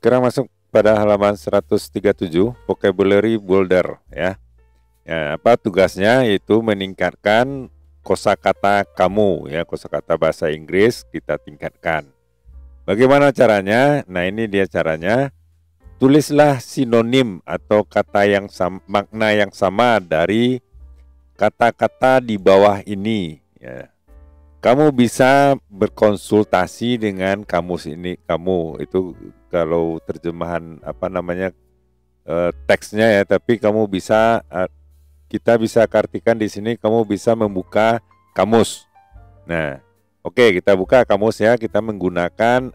Sekarang masuk pada halaman 137, vocabulary builder ya. Ya, apa tugasnya? Yaitu meningkatkan kosakata kamu ya, kosakata bahasa Inggris kita tingkatkan. Bagaimana caranya? Nah, ini dia caranya. Tulislah sinonim atau kata yang makna yang sama dari kata-kata di bawah ini ya. Kamu bisa berkonsultasi dengan kamus ini. Kamu itu kalau terjemahan teksnya ya, tapi kamu bisa kita bisa artikan di sini, kamu bisa membuka kamus. Nah, oke, kita buka kamus ya. Kita menggunakan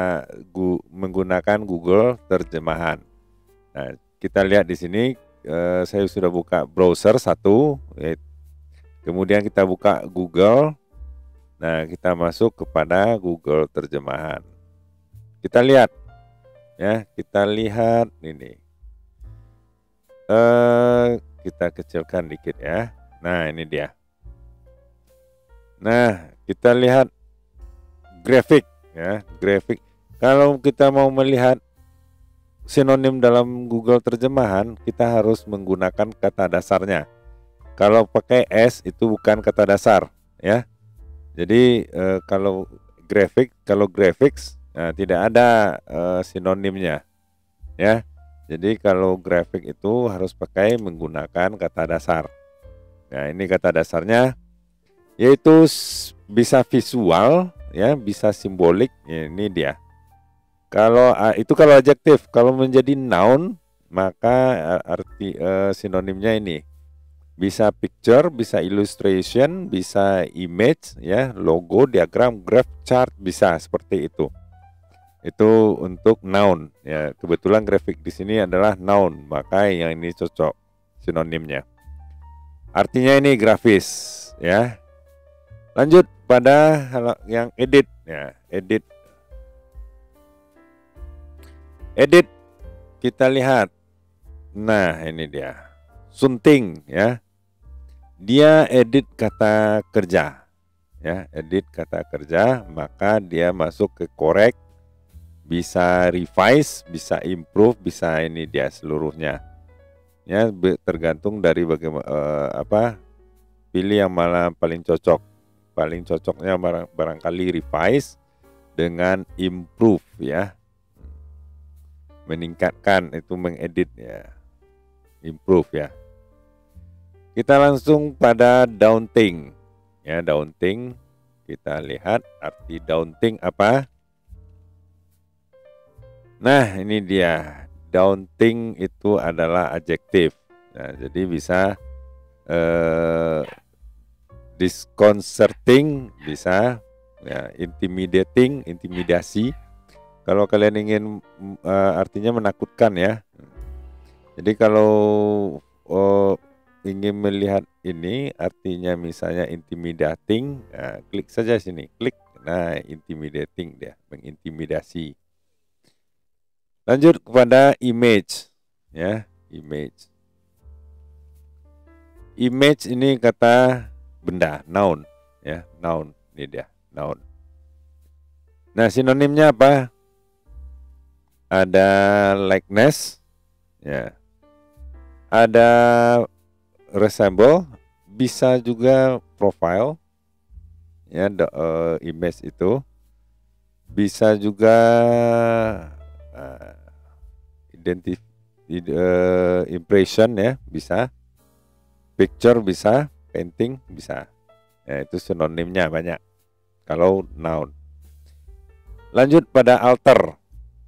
Google terjemahan. Nah, kita lihat di sini saya sudah buka browser satu. Kemudian kita buka Google. Nah, kita masuk kepada Google terjemahan. Kita lihat ya, kita lihat ini. Kita kecilkan dikit ya. Nah, ini dia. Nah, kita lihat grafik ya, grafik. Kalau kita mau melihat sinonim dalam Google terjemahan, kita harus menggunakan kata dasarnya. Kalau pakai S itu bukan kata dasar ya. Jadi kalau graphics tidak ada sinonimnya ya. Jadi kalau grafik itu harus pakai menggunakan kata dasar. Nah, ini kata dasarnya, yaitu bisa visual ya, bisa simbolik ya, ini dia. Kalau kalau adjektif, kalau menjadi noun maka arti sinonimnya ini bisa picture, bisa illustration, bisa image ya, logo, diagram, graph, chart, bisa seperti itu. Itu untuk noun ya. Kebetulan grafik di sini adalah noun, maka yang ini cocok sinonimnya. Artinya ini grafis ya. Lanjut pada yang edit ya, edit. Edit kita lihat. Nah, ini dia. Sunting ya. Dia edit kata kerja. Ya, edit kata kerja, maka dia masuk ke correct, bisa revise, bisa improve, bisa ini dia seluruhnya. Ya, tergantung dari bagaimana pilih yang mana paling cocok. Paling cocoknya barangkali revise dengan improve ya. Meningkatkan itu mengedit ya. Improve ya. Kita langsung pada daunting. Ya, daunting. Kita lihat arti daunting apa? Nah, ini dia. Daunting itu adalah adjektif. Nah, jadi bisa disconcerting, bisa ya, intimidating, intimidasi. Kalau kalian ingin artinya menakutkan ya. Jadi kalau ingin melihat ini artinya misalnya intimidating, nah, klik saja sini, klik. Nah, intimidating dia, mengintimidasi. Lanjut kepada image ya, image. Image ini kata benda, noun ya, noun. Ini dia, noun. Nah, sinonimnya apa? Ada likeness ya. Ada resemble, bisa juga profile ya, image itu. Bisa juga impression ya, bisa. Picture bisa, painting bisa. Ya, itu sinonimnya banyak kalau noun. Lanjut pada alter.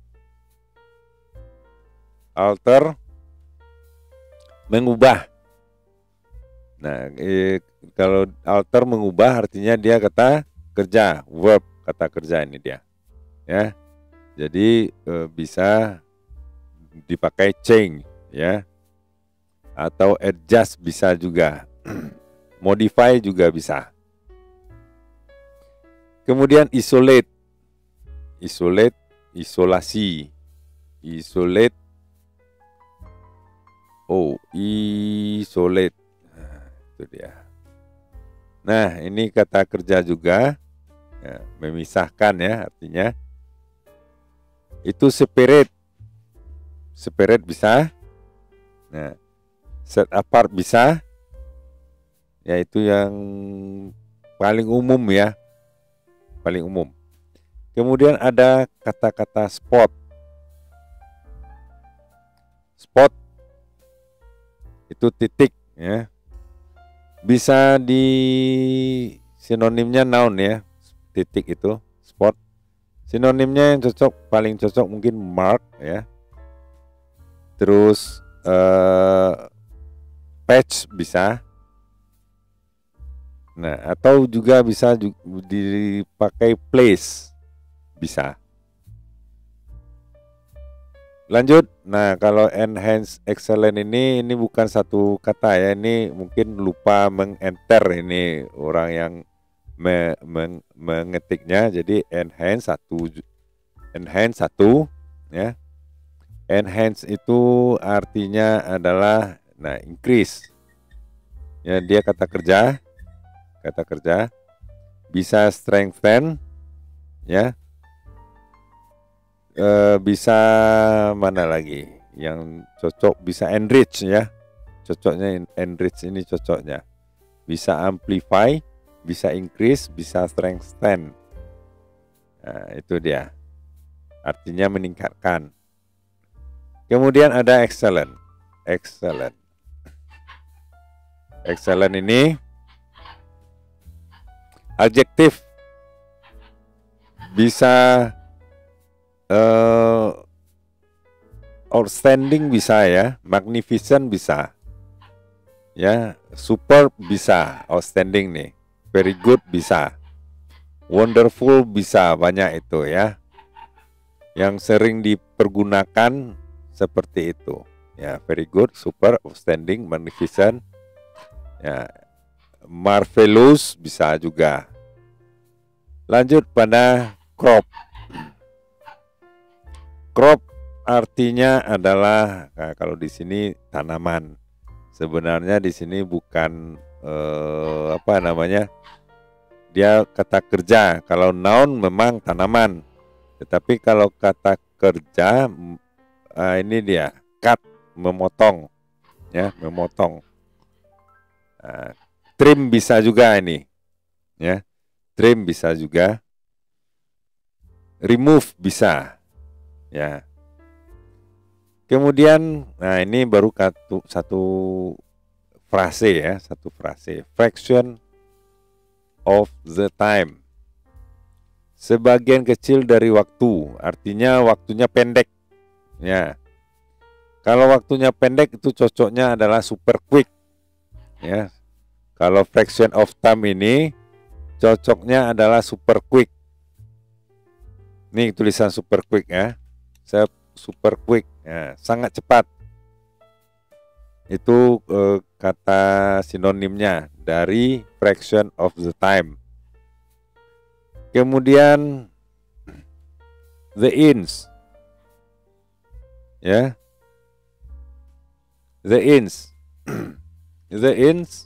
Alter, mengubah. Nah, kalau alter mengubah artinya dia kata kerja, verb, kata kerja ini dia. Ya. Jadi bisa dipakai change ya. Atau adjust bisa juga. Modify juga bisa. Kemudian isolate. Isolate, isolasi. Isolate. Oh, isolate. Nah, itu dia. Nah, ini kata kerja juga. Ya, memisahkan ya artinya. Itu separate. separate bisa. Nah, set apart bisa. Yaitu yang paling umum ya, paling umum. Kemudian ada kata-kata spot. Spot itu titik ya. Bisa di sinonimnya noun ya. Titik itu spot. Sinonimnya yang cocok, paling cocok mungkin mark ya. Terus patch bisa. Nah, atau juga bisa dipakai place, bisa. Lanjut. Nah, kalau enhance excellent ini bukan satu kata ya. Ini mungkin lupa mengenter ini orang yang mengetiknya. Jadi enhance satu ya. Enhance itu artinya adalah increase. Ya, dia kata kerja. Bisa strengthen ya. Bisa mana lagi yang cocok, bisa enrich ya. Cocoknya enrich ini cocoknya. Bisa amplify, bisa increase, bisa strengthen. Nah, itu dia. Artinya meningkatkan. Kemudian ada excellent. Excellent ini adjektif, bisa outstanding bisa ya, magnificent bisa ya, super bisa, outstanding nih, very good bisa, wonderful bisa, banyak itu ya, yang sering dipergunakan seperti itu ya, very good, super, outstanding, magnificent ya. Marvelous bisa juga. Lanjut pada crop. Crop artinya adalah, nah, kalau di sini tanaman. Sebenarnya di sini bukan dia kata kerja. Kalau noun memang tanaman. Tetapi kalau kata kerja ini dia cut, memotong ya, memotong. Trim bisa juga ini ya, trim bisa juga, remove bisa ya. Kemudian ini baru satu frase ya, satu frase, fraction of the time, sebagian kecil dari waktu, artinya waktunya pendek ya. Kalau waktunya pendek itu cocoknya adalah super quick ya. Kalau fraction of time ini cocoknya adalah super quick. Nih tulisan super quick ya. Super quick ya, sangat cepat. Itu kata sinonimnya dari fraction of the time. Kemudian the inch ya. The inch. The inch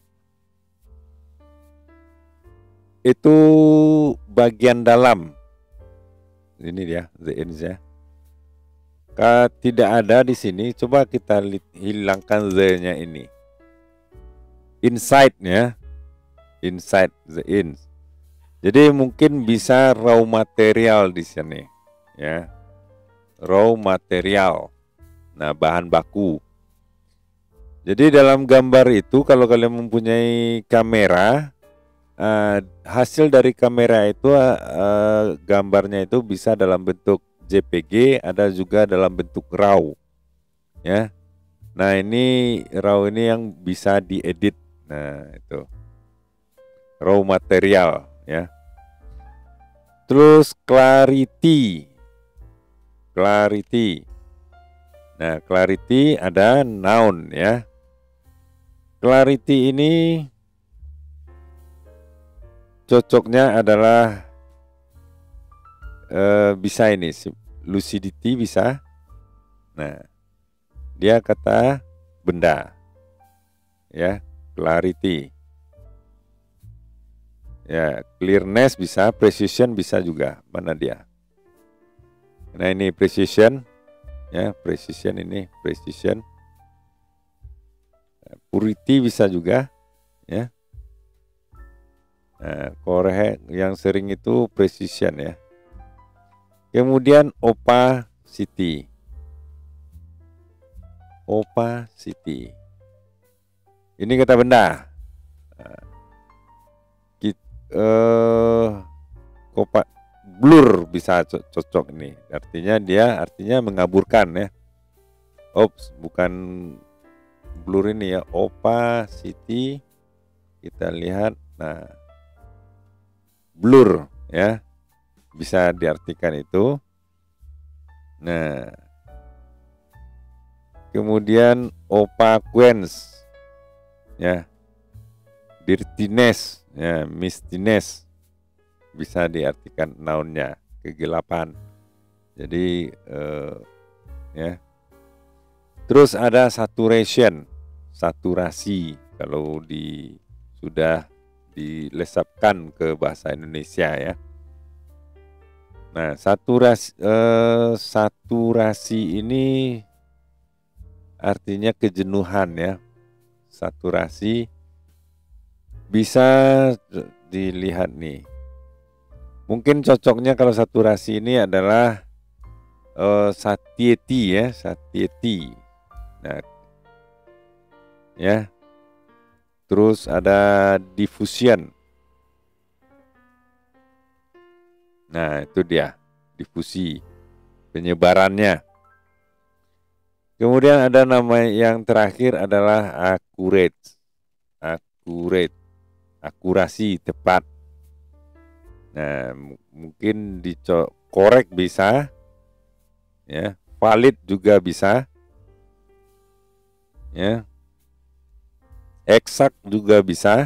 itu bagian dalam. Ini dia the inch ya. Tidak ada di sini. Coba kita hilangkan the-nya ini. Inside ya. Inside the inch. Jadi mungkin bisa raw material di sini ya. Raw material. Nah, bahan baku. Jadi dalam gambar itu kalau kalian mempunyai kamera, hasil dari kamera itu gambarnya itu bisa dalam bentuk JPG, ada juga dalam bentuk RAW ya. Nah, ini RAW ini yang bisa diedit. Nah, itu raw material ya. Terus clarity. Nah, clarity ada noun ya. Clarity ini cocoknya adalah bisa ini, lucidity bisa. Nah, dia kata benda ya, clarity ya, clearness bisa, precision bisa juga. Mana dia? Nah, ini precision ya, precision ini, precision. Purity bisa juga, ya. Nah, correct yang sering itu precision ya. Kemudian opacity. Opacity. Ini kata benda. Blur bisa cocok ini. Artinya mengaburkan ya. Oops, bukan blur ini ya. Opacity. Kita lihat. Nah, blur ya. Bisa diartikan itu. Nah, kemudian opaquence ya, dirtiness ya, mistiness bisa diartikan nounnya, kegelapan. Jadi ya. Terus ada saturation, saturasi kalau sudah dilesapkan ke bahasa Indonesia ya. Nah, saturasi ini artinya kejenuhan ya. Saturasi bisa dilihat nih. Mungkin cocoknya kalau saturasi ini adalah satiety ya, satiety. Nah, ya. Terus ada diffusion. Nah, itu dia, difusi, penyebarannya. Kemudian ada nama yang terakhir adalah accurate. Akurasi, tepat. Nah, mungkin korek bisa, ya, valid juga bisa, ya, exact juga bisa,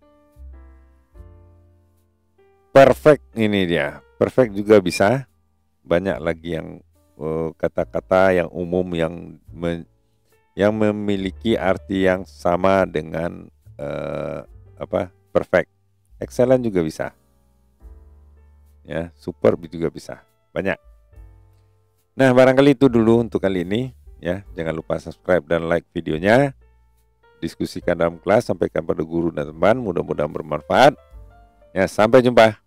perfect ini dia. Perfect juga bisa. Banyak lagi yang kata-kata yang umum yang memiliki arti yang sama dengan perfect. Excellent juga bisa. Ya, superb juga bisa. Banyak. Nah, barangkali itu dulu untuk kali ini ya. Jangan lupa subscribe dan like videonya. Diskusikan dalam kelas, sampaikan pada guru dan teman, mudah-mudahan bermanfaat. Ya, sampai jumpa.